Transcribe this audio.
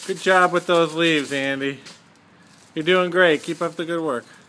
Good job with those leaves, Andy. You're doing great. Keep up the good work.